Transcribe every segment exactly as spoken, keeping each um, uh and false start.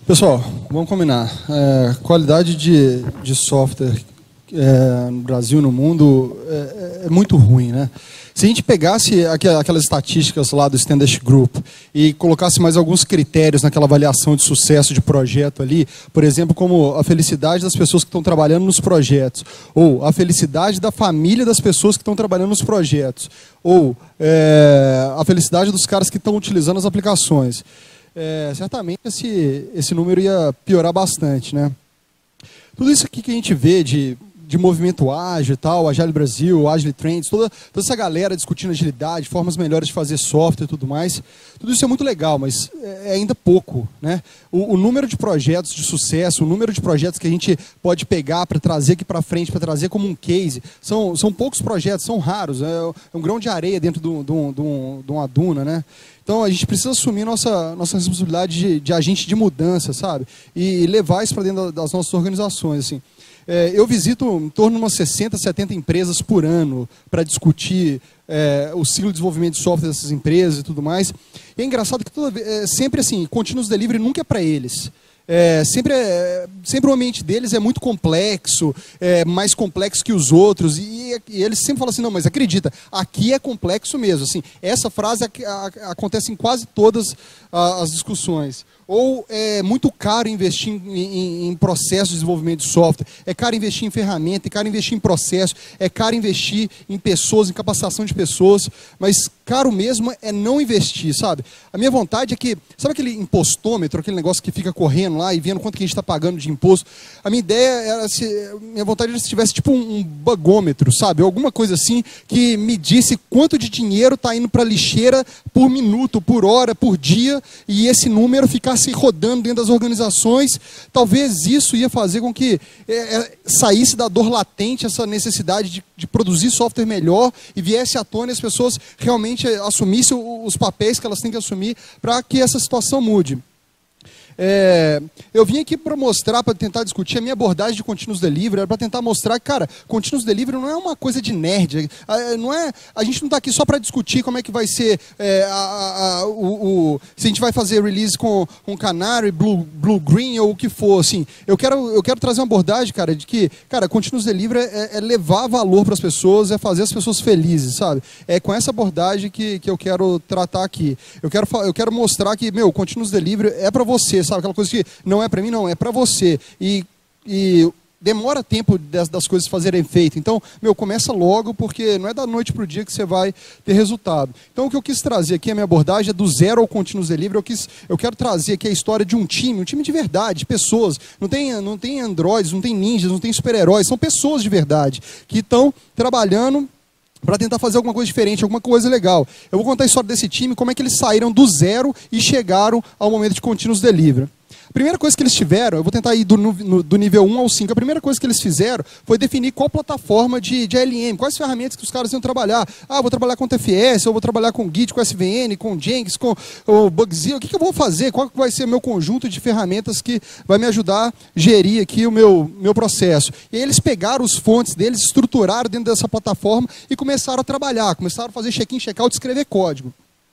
Pessoal, vamos combinar. É, qualidade de, de software é, no Brasil, no mundo, é, é muito ruim, né? Se a gente pegasse aquelas estatísticas lá do Standish Group e colocasse mais alguns critérios naquela avaliação de sucesso de projeto ali, por exemplo, como a felicidade das pessoas que estão trabalhando nos projetos, ou a felicidade da família das pessoas que estão trabalhando nos projetos, ou é, a felicidade dos caras que estão utilizando as aplicações, é, certamente esse, esse número ia piorar bastante, né? Tudo isso aqui que a gente vê de... de movimento ágil e tal, Agile Brasil, Agile Trends, toda, toda essa galera discutindo agilidade, formas melhores de fazer software e tudo mais, tudo isso é muito legal, mas é ainda pouco, né? O, o número de projetos de sucesso, o número de projetos que a gente pode pegar para trazer aqui para frente, para trazer como um case, são, são poucos projetos, são raros, é, é um grão de areia dentro de, de, de, de uma duna, né? Então a gente precisa assumir nossa, nossa responsabilidade de, de agente de mudança, sabe? E levar isso para dentro das nossas organizações, assim. É, eu visito em torno de umas sessenta, setenta empresas por ano para discutir é, o ciclo de desenvolvimento de software dessas empresas e tudo mais. E é engraçado que toda, é, sempre assim, continuous delivery nunca é para eles. É, sempre, é, sempre o ambiente deles é muito complexo, é, mais complexo que os outros, e, e eles sempre falam assim, não, mas acredita, aqui é complexo mesmo. Assim, essa frase a, a, acontece em quase todas a, as discussões. Ou é muito caro investir em, em, em processo de desenvolvimento de software, é caro investir em ferramenta, é caro investir em processo, é caro investir em pessoas, em capacitação de pessoas, mas caro mesmo é não investir, sabe? A minha vontade é que, sabe aquele impostômetro, aquele negócio que fica correndo lá e vendo quanto que a gente está pagando de imposto? A minha ideia era, se, minha vontade era se tivesse tipo um, um bugômetro, sabe? Alguma coisa assim que medisse quanto de dinheiro está indo para a lixeira por minuto, por hora, por dia, e esse número ficasse se rodando dentro das organizações. Talvez isso ia fazer com que é, é, saísse da dor latente essa necessidade de, de produzir software melhor e viesse à tona e as pessoas realmente assumissem os papéis que elas têm que assumir para que essa situação mude. É, eu vim aqui para mostrar, para tentar discutir a minha abordagem de Continuous Delivery, para tentar mostrar que, cara, Continuous Delivery não é uma coisa de nerd, não é, a gente não está aqui só para discutir como é que vai ser, é, a, a, o, o, se a gente vai fazer release com, com Canary, Blue, Blue Green ou o que for, assim. Eu quero, eu quero trazer uma abordagem, cara, de que, cara, Continuous Delivery é, é levar valor para as pessoas, é fazer as pessoas felizes, sabe? É com essa abordagem que, que eu quero tratar aqui. Eu quero, eu quero mostrar que, meu, Continuous Delivery é para você, sabe? Aquela coisa que não é para mim, não, é para você. E, e demora tempo das, das coisas fazerem efeito. Então, meu, começa logo, porque não é da noite para o dia que você vai ter resultado. Então, o que eu quis trazer aqui, a minha abordagem é do zero ao Continuous Delivery. Eu, quis, eu quero trazer aqui a história de um time, um time de verdade, de pessoas. Não tem, não tem androides, não tem ninjas, não tem super-heróis, são pessoas de verdade, que estão trabalhando para tentar fazer alguma coisa diferente, alguma coisa legal. Eu vou contar a história desse time, como é que eles saíram do zero e chegaram ao momento de Continuous Delivery. A primeira coisa que eles tiveram, eu vou tentar ir do, no, do nível um ao cinco, a primeira coisa que eles fizeram foi definir qual plataforma de, de L M, quais ferramentas que os caras iam trabalhar. Ah, vou trabalhar com T F S, ou vou trabalhar com Git, com S V N, com Jenkins, com o Bugzilla. O que, que eu vou fazer? Qual vai ser o meu conjunto de ferramentas que vai me ajudar a gerir aqui o meu, meu processo? E aí eles pegaram os fontes deles, estruturaram dentro dessa plataforma e começaram a trabalhar, começaram a fazer check-in, check-out, escrever código.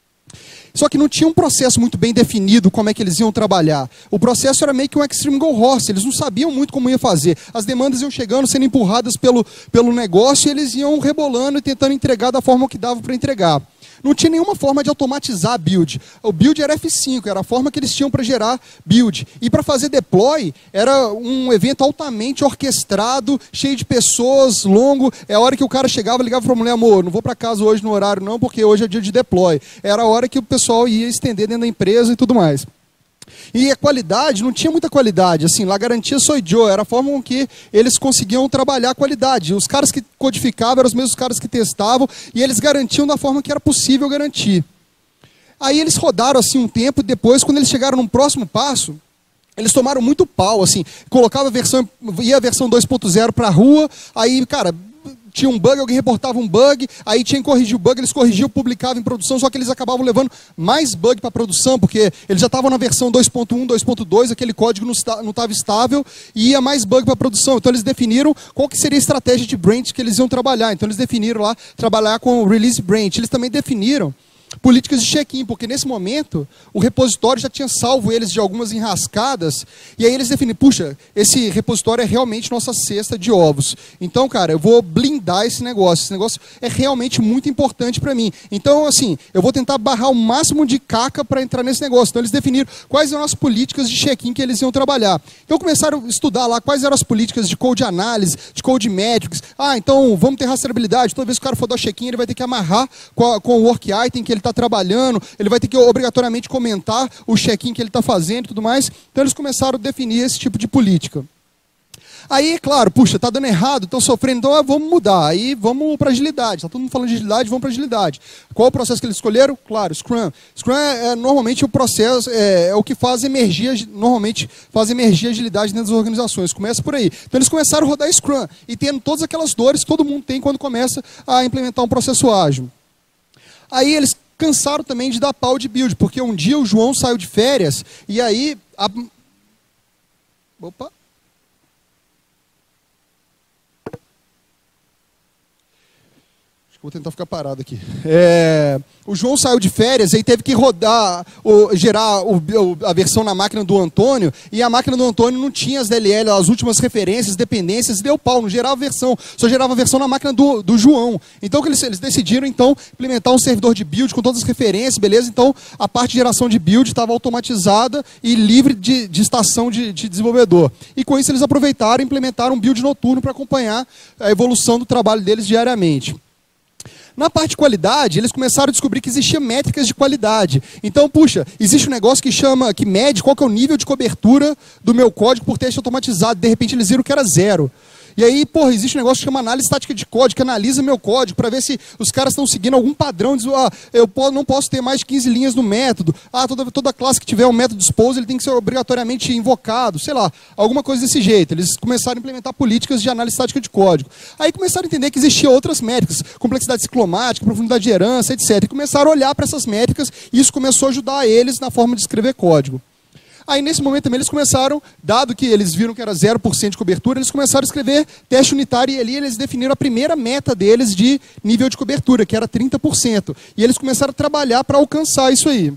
Só que não tinha um processo muito bem definido como é que eles iam trabalhar. O processo era meio que um extreme go horse, eles não sabiam muito como ia fazer. As demandas iam chegando, sendo empurradas pelo, pelo negócio, e eles iam rebolando e tentando entregar da forma que dava para entregar. Não tinha nenhuma forma de automatizar a build. O build era F cinco, era a forma que eles tinham para gerar build. E para fazer deploy, era um evento altamente orquestrado, cheio de pessoas, longo. É a hora que o cara chegava e ligava para a mulher, amor, não vou para casa hoje no horário não, porque hoje é dia de deploy. Era a hora que o pessoal ia estender dentro da empresa e tudo mais. E a qualidade, não tinha muita qualidade, assim, lá garantia sou Joe, era a forma com que eles conseguiam trabalhar a qualidade. Os caras que codificavam eram os mesmos caras que testavam, e eles garantiam da forma que era possível garantir. Aí eles rodaram assim um tempo, e depois, quando eles chegaram no próximo passo, eles tomaram muito pau, assim, colocava a versão, ia a versão dois ponto zero para a rua, aí, cara, tinha um bug, alguém reportava um bug, aí tinha que corrigir o bug, eles corrigiam, publicavam em produção, só que eles acabavam levando mais bug para a produção, porque eles já estavam na versão dois ponto um, dois ponto dois, aquele código não estava estável, e ia mais bug para a produção. Então eles definiram qual que seria a estratégia de branch que eles iam trabalhar. Então eles definiram lá, trabalhar com o release branch. Eles também definiram políticas de check-in, porque nesse momento o repositório já tinha salvo eles de algumas enrascadas, e aí eles definiram, puxa, esse repositório é realmente nossa cesta de ovos. Então, cara, eu vou blindar esse negócio. Esse negócio é realmente muito importante para mim. Então, assim, eu vou tentar barrar o máximo de caca para entrar nesse negócio. Então, eles definiram quais eram as políticas de check-in que eles iam trabalhar. Então, começaram a estudar lá quais eram as políticas de code análise, de code metrics. Ah, então, vamos ter rastreabilidade. Toda vez que o cara for dar check-in, ele vai ter que amarrar com, a, com o work item que ele está trabalhando, ele vai ter que obrigatoriamente comentar o check-in que ele está fazendo e tudo mais. Então, eles começaram a definir esse tipo de política. Aí, claro, puxa, tá dando errado, estão sofrendo, então ah, vamos mudar. Aí vamos para agilidade. Tá todo mundo falando de agilidade, vamos para agilidade. Qual o processo que eles escolheram? Claro, Scrum. Scrum é, é normalmente o processo, é, é o que faz emergir, normalmente faz emergir agilidade dentro das organizações. Começa por aí. Então eles começaram a rodar Scrum e tendo todas aquelas dores que todo mundo tem quando começa a implementar um processo ágil. Aí eles cansaram também de dar pau de build, porque um dia o João saiu de férias e aí... A... Opa! Vou tentar ficar parado aqui. É, o João saiu de férias e teve que rodar, o, gerar o, a versão na máquina do Antônio, e a máquina do Antônio não tinha as D L L, as últimas referências, dependências, e deu pau, não gerava versão, só gerava a versão na máquina do, do João. Então eles, eles decidiram então implementar um servidor de build com todas as referências, beleza? Então a parte de geração de build estava automatizada e livre de, de estação de, de desenvolvedor. E com isso eles aproveitaram e implementaram um build noturno para acompanhar a evolução do trabalho deles diariamente. Na parte de qualidade, eles começaram a descobrir que existiam métricas de qualidade. Então, puxa, existe um negócio que chama, que mede qual que é o nível de cobertura do meu código por teste automatizado. De repente eles viram que era zero. E aí, porra, existe um negócio que chama análise estática de código, que analisa meu código para ver se os caras estão seguindo algum padrão. Diz, ah, eu não posso ter mais de quinze linhas no método. Ah, toda, toda classe que tiver um método expose, ele tem que ser obrigatoriamente invocado. Sei lá, alguma coisa desse jeito. Eles começaram a implementar políticas de análise estática de código. Aí começaram a entender que existiam outras métricas, complexidade ciclomática, profundidade de herança, etcétera. E começaram a olhar para essas métricas e isso começou a ajudar eles na forma de escrever código. Aí, nesse momento também, eles começaram, dado que eles viram que era zero por cento de cobertura, eles começaram a escrever teste unitário e ali eles definiram a primeira meta deles de nível de cobertura, que era trinta por cento. E eles começaram a trabalhar para alcançar isso aí.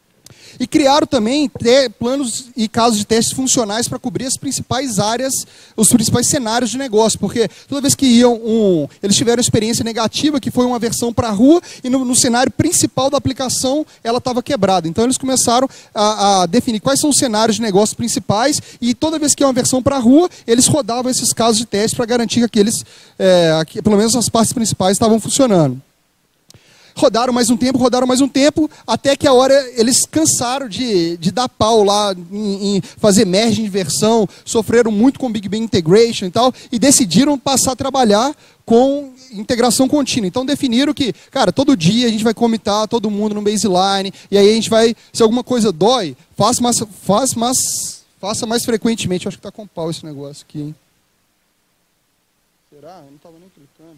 E criaram também planos e casos de testes funcionais para cobrir as principais áreas, os principais cenários de negócio. Porque toda vez que iam, um, eles tiveram experiência negativa, que foi uma versão para a rua, e no, no cenário principal da aplicação, ela estava quebrada. Então eles começaram a, a definir quais são os cenários de negócio principais, e toda vez que ia uma versão para a rua, eles rodavam esses casos de teste para garantir que aqueles, é, que, pelo menos as partes principais, estavam funcionando. Rodaram mais um tempo, rodaram mais um tempo, até que a hora eles cansaram de, de dar pau lá em, em fazer merging de versão, sofreram muito com Big Bang Integration e tal, e decidiram passar a trabalhar com integração contínua. Então definiram que, cara, todo dia a gente vai commitar todo mundo no baseline, e aí a gente vai, se alguma coisa dói, faça mais, faça mais, faça mais frequentemente. Eu acho que está com pau esse negócio aqui, hein? Será? Eu não estava nem clicando.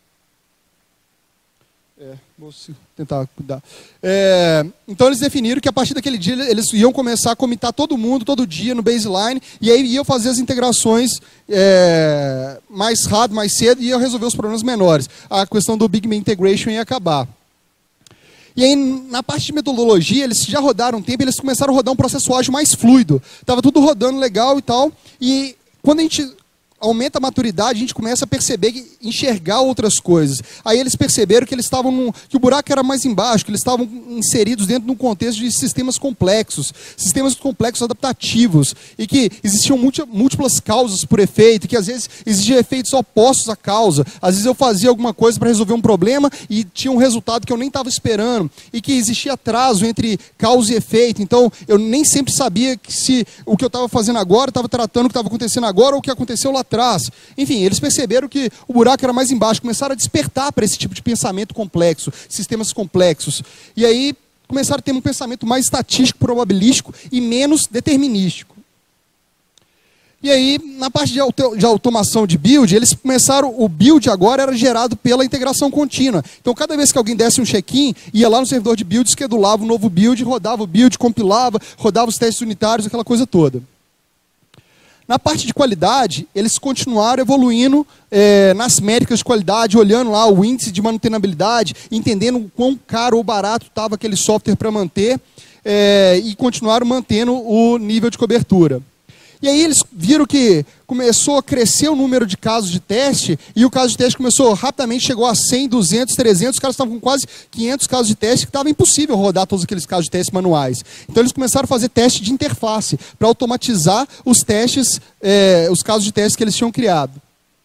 É, vou tentar cuidar. É, então eles definiram que a partir daquele dia eles iam começar a commitar todo mundo, todo dia no baseline, e aí iam fazer as integrações é, mais rápido, mais cedo, e iam resolver os problemas menores. A questão do Big Bang Integration ia acabar. E aí, na parte de metodologia, eles já rodaram um tempo, eles começaram a rodar um processo ágil mais fluido. Estava tudo rodando legal e tal, e quando a gente aumenta a maturidade, a gente começa a perceber, enxergar outras coisas. Aí eles perceberam que eles estavam num, que o buraco era mais embaixo, que eles estavam inseridos dentro de um contexto de sistemas complexos, sistemas complexos adaptativos, e que existiam múltiplas causas por efeito, que às vezes existiam efeitos opostos à causa. Às vezes eu fazia alguma coisa para resolver um problema e tinha um resultado que eu nem estava esperando, e que existia atraso entre causa e efeito. Então eu nem sempre sabia que se o que eu estava fazendo agora estava tratando o que estava acontecendo agora ou o que aconteceu lá atrás. Enfim, eles perceberam que o buraco era mais embaixo, começaram a despertar para esse tipo de pensamento complexo, sistemas complexos. E aí começaram a ter um pensamento mais estatístico, probabilístico e menos determinístico. E aí, na parte de, auto, de automação de build, eles começaram, o build agora era gerado pela integração contínua. Então, cada vez que alguém desse um check-in, ia lá no servidor de build, schedulava um novo build, rodava o build, compilava, rodava os testes unitários, aquela coisa toda. Na parte de qualidade, eles continuaram evoluindo é, nas métricas de qualidade, olhando lá o índice de manutenabilidade, entendendo o quão caro ou barato estava aquele software para manter, é, e continuaram mantendo o nível de cobertura. E aí eles viram que começou a crescer o número de casos de teste, e o caso de teste começou rapidamente, chegou a cem, duzentos, trezentos, os caras estavam com quase quinhentos casos de teste, que estava impossível rodar todos aqueles casos de teste manuais. Então eles começaram a fazer teste de interface, para automatizar os testes, é, os casos de teste que eles tinham criado.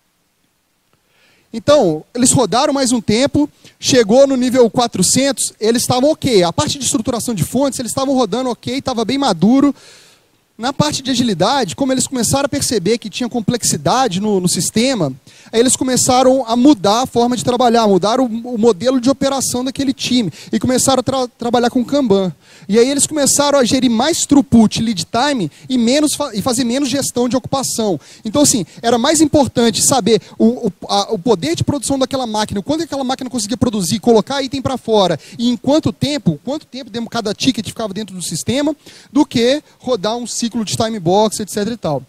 Então, eles rodaram mais um tempo, chegou no nível quatrocentos, eles estavam ok. A parte de estruturação de fontes, eles estavam rodando ok, estava bem maduro. Na parte de agilidade, como eles começaram a perceber que tinha complexidade no, no sistema, aí eles começaram a mudar a forma de trabalhar, mudar o, o modelo de operação daquele time e começaram a tra trabalhar com Kanban. E aí eles começaram a gerir mais throughput, lead time e, menos fa e fazer menos gestão de ocupação. Então, assim, era mais importante saber o, o, a, o poder de produção daquela máquina, o quanto aquela máquina conseguia produzir, colocar item para fora e em quanto tempo, quanto tempo cada ticket ficava dentro do sistema, do que rodar um ciclo de time box, etc e tal.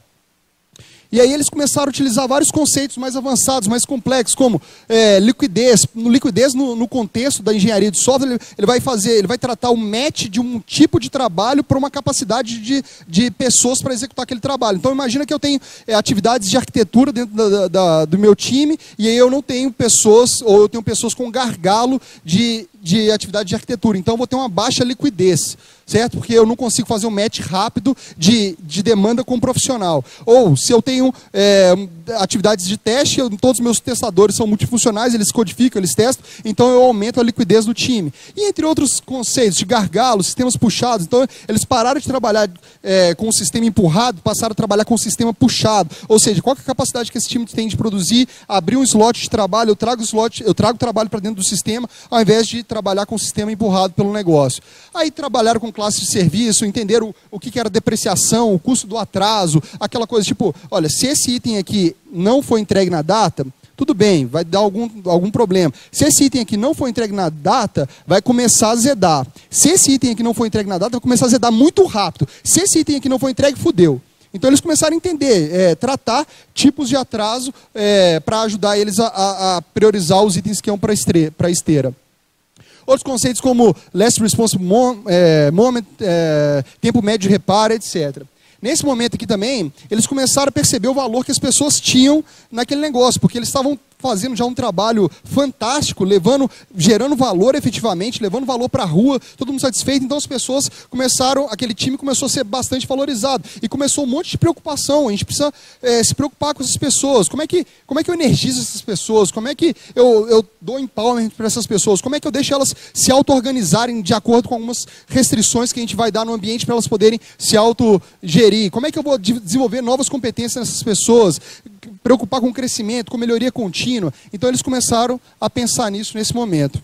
E aí eles começaram a utilizar vários conceitos mais avançados, mais complexos, como é, liquidez. No liquidez, no, no contexto da engenharia de software, ele, ele vai fazer, ele vai tratar o match de um tipo de trabalho para uma capacidade de, de pessoas para executar aquele trabalho. Então imagina que eu tenho é, atividades de arquitetura dentro da, da, do meu time, e aí eu não tenho pessoas, ou eu tenho pessoas com gargalo de, de atividade de arquitetura. Então eu vou ter uma baixa liquidez, certo? Porque eu não consigo fazer um match rápido de, de demanda com o profissional. Ou se eu tenho é, atividades de teste, eu, todos os meus testadores são multifuncionais, eles codificam, eles testam, então eu aumento a liquidez do time. E entre outros conceitos de gargalo, sistemas puxados, então eles pararam de trabalhar é, com o sistema empurrado, passaram a trabalhar com o sistema puxado. Ou seja, qual que é a capacidade que esse time tem de produzir, abrir um slot de trabalho, eu trago o slot, eu trago o trabalho para dentro do sistema, ao invés de trabalhar com o sistema empurrado pelo negócio. Aí trabalharam com classe de serviço, entenderam o, o que, que era depreciação, o custo do atraso, aquela coisa tipo, olha, se esse item aqui não foi entregue na data, tudo bem, vai dar algum, algum problema. Se esse item aqui não foi entregue na data, vai começar a zedar. Se esse item aqui não foi entregue na data, vai começar a zedar muito rápido. Se esse item aqui não foi entregue, fudeu. Então eles começaram a entender, é, tratar tipos de atraso é, para ajudar eles a, a, a priorizar os itens que iam para a esteira. Outros conceitos como last response moment, é, tempo médio de reparo, etcétera. Nesse momento aqui também, eles começaram a perceber o valor que as pessoas tinham naquele negócio, porque eles estavam fazendo já um trabalho fantástico, levando, gerando valor efetivamente, levando valor para a rua, todo mundo satisfeito. Então as pessoas começaram, aquele time começou a ser bastante valorizado. E começou um monte de preocupação. A gente precisa é, se preocupar com essas pessoas. Como é que, como é que eu energizo essas pessoas? Como é que eu, eu dou empowerment para essas pessoas? Como é que eu deixo elas se auto-organizarem de acordo com algumas restrições que a gente vai dar no ambiente para elas poderem se auto-gerir? Como é que eu vou desenvolver novas competências nessas pessoas? Preocupar com o crescimento, com melhoria contínua. Então eles começaram a pensar nisso nesse momento.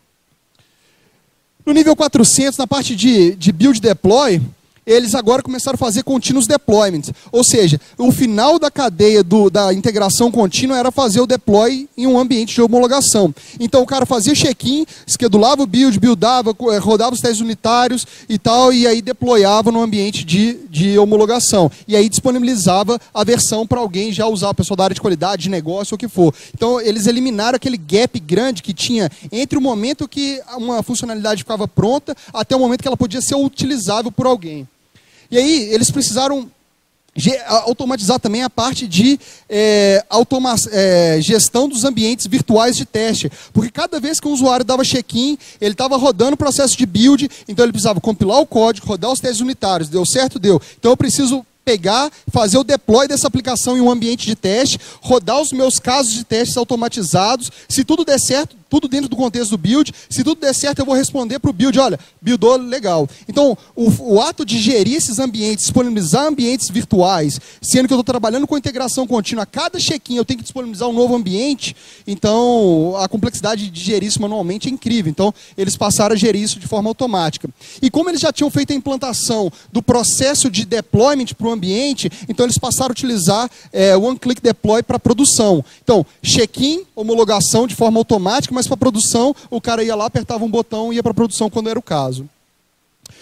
No nível quatrocentos, na parte de, de build deploy, eles agora começaram a fazer continuous deployment. Ou seja, o final da cadeia do, da integração contínua era fazer o deploy em um ambiente de homologação. Então o cara fazia check-in, schedulava o build, buildava, rodava os testes unitários e tal, e aí deployava no ambiente de, de homologação. E aí disponibilizava a versão para alguém já usar, o pessoal da área de qualidade, de negócio, o que for. Então eles eliminaram aquele gap grande que tinha entre o momento que uma funcionalidade ficava pronta até o momento que ela podia ser utilizável por alguém. E aí, eles precisaram automatizar também a parte de é, automa é, gestão dos ambientes virtuais de teste. Porque cada vez que o usuário dava check-in, ele estava rodando o processo de build, então ele precisava compilar o código, rodar os testes unitários. Deu certo? Deu. Então eu preciso pegar, fazer o deploy dessa aplicação em um ambiente de teste, rodar os meus casos de testes automatizados. Se tudo der certo, tudo dentro do contexto do build, se tudo der certo, eu vou responder para o build, olha, buildou, legal. Então, o, o ato de gerir esses ambientes, disponibilizar ambientes virtuais, sendo que eu estou trabalhando com integração contínua, a cada check-in eu tenho que disponibilizar um novo ambiente, então a complexidade de gerir isso manualmente é incrível. Então, eles passaram a gerir isso de forma automática. E como eles já tinham feito a implantação do processo de deployment para o ambiente, então eles passaram a utilizar é, one-click deploy para produção. Então, check-in, homologação de forma automática, mas para produção, o cara ia lá, apertava um botão e ia para produção quando era o caso.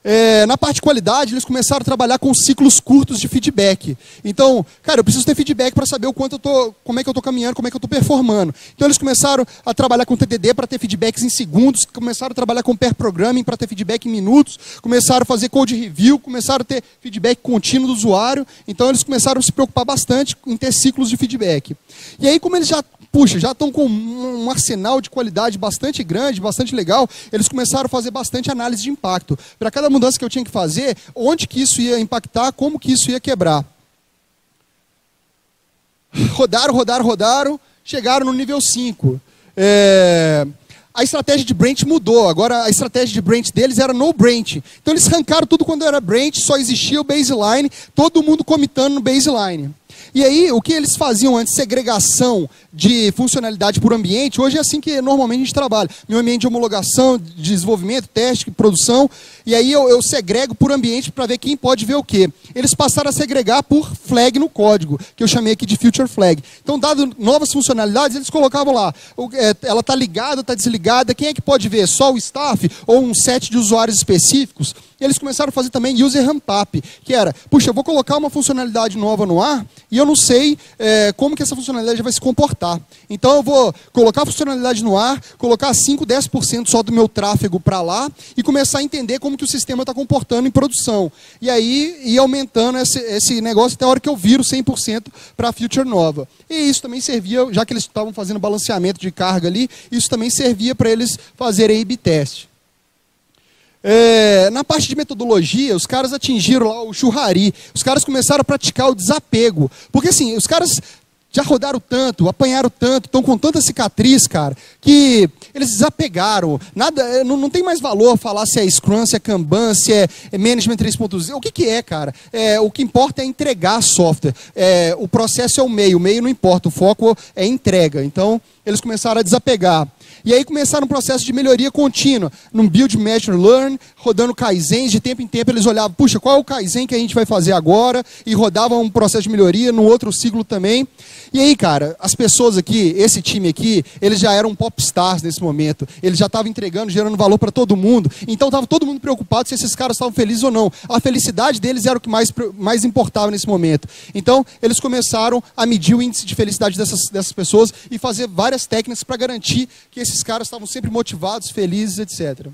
É, na parte de qualidade, eles começaram a trabalhar com ciclos curtos de feedback. Então, cara, eu preciso ter feedback para saber o quanto eu tô, como é que eu estou caminhando, como é que eu estou performando. Então, eles começaram a trabalhar com T D D para ter feedbacks em segundos, começaram a trabalhar com pair programming para ter feedback em minutos, começaram a fazer code review, começaram a ter feedback contínuo do usuário. Então, eles começaram a se preocupar bastante em ter ciclos de feedback. E aí, como eles já Puxa, já estão com um arsenal de qualidade bastante grande, bastante legal, eles começaram a fazer bastante análise de impacto. Para cada mudança que eu tinha que fazer, onde que isso ia impactar, como que isso ia quebrar. Rodaram, rodaram, rodaram, chegaram no nível cinco. É... A estratégia de branch mudou, agora a estratégia de branch deles era no branch. Então eles arrancaram tudo quando era branch, só existia o baseline, todo mundo comitando no baseline. E aí, o que eles faziam antes, segregação de funcionalidade por ambiente, hoje é assim que normalmente a gente trabalha. Meu ambiente de homologação, de desenvolvimento, teste, produção, e aí eu, eu segrego por ambiente para ver quem pode ver o quê. Eles passaram a segregar por flag no código, que eu chamei aqui de future flag. Então, dado novas funcionalidades, eles colocavam lá, ela está ligada, está desligada, quem é que pode ver? Só o staff ou um set de usuários específicos? E eles começaram a fazer também user ramp-up, que era, puxa, eu vou colocar uma funcionalidade nova no ar e eu não sei é, como que essa funcionalidade vai se comportar. Então eu vou colocar a funcionalidade no ar, colocar cinco, dez por cento só do meu tráfego para lá e começar a entender como que o sistema está comportando em produção. E aí ir aumentando esse, esse negócio até a hora que eu viro cem por cento para a feature nova. E isso também servia, já que eles estavam fazendo balanceamento de carga ali, isso também servia para eles fazerem A B test. É, na parte de metodologia, os caras atingiram lá o churrari. Os caras começaram a praticar o desapego. Porque assim, os caras já rodaram tanto, apanharam tanto, estão com tanta cicatriz, cara, que eles desapegaram. Nada, não, não tem mais valor falar se é Scrum, se é Kanban, se é Management três ponto zero. O que, que é, cara? É, o que importa é entregar software. É, o processo é o meio, o meio não importa, o foco é entrega. Então, eles começaram a desapegar. E aí começaram um processo de melhoria contínua, num build, measure, learn, rodando Kaizens, de tempo em tempo eles olhavam, puxa, qual é o Kaizen que a gente vai fazer agora? E rodavam um processo de melhoria no outro ciclo também. E aí, cara, as pessoas aqui, esse time aqui, eles já eram popstars nesse momento. Eles já estavam entregando, gerando valor para todo mundo. Então estava todo mundo preocupado se esses caras estavam felizes ou não. A felicidade deles era o que mais, mais importava nesse momento. Então, eles começaram a medir o índice de felicidade dessas, dessas pessoas e fazer várias técnicas para garantir que esses caras estavam sempre motivados, felizes, etcétera.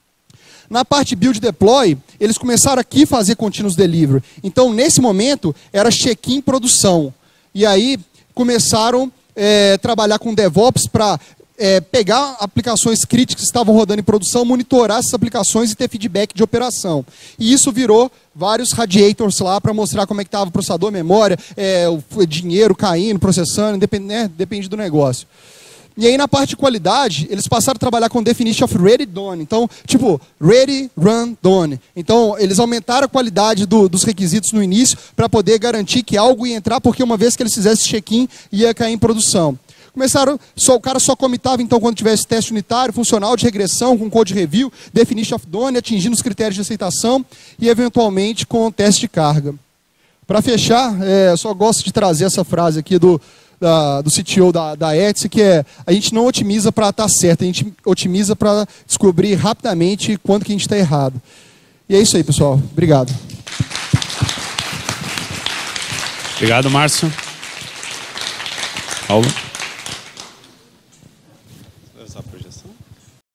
Na parte build deploy, eles começaram aqui a fazer continuous delivery. Então, nesse momento, era check-in produção. E aí, começaram a é, trabalhar com DevOps para é, pegar aplicações críticas que estavam rodando em produção, monitorar essas aplicações e ter feedback de operação. E isso virou vários radiators lá para mostrar como é que estava o processador, a memória, é, o dinheiro caindo, processando, depende, né, depende do negócio. E aí, na parte de qualidade, eles passaram a trabalhar com definition of ready done. Então, tipo, ready, run, done. Então, eles aumentaram a qualidade do, dos requisitos no início para poder garantir que algo ia entrar, porque uma vez que eles fizessem check-in, ia cair em produção. Começaram, só, o cara só comitava, então, quando tivesse teste unitário, funcional, de regressão, com code review, definition of done, atingindo os critérios de aceitação e, eventualmente, com teste de carga. Para fechar, é, eu só gosto de trazer essa frase aqui do... Da, do C T O da, da Etsy, que é, a gente não otimiza para estar certo, a gente otimiza para descobrir rapidamente quando que a gente está errado. E é isso aí, pessoal. Obrigado. Obrigado, Márcio. Paulo.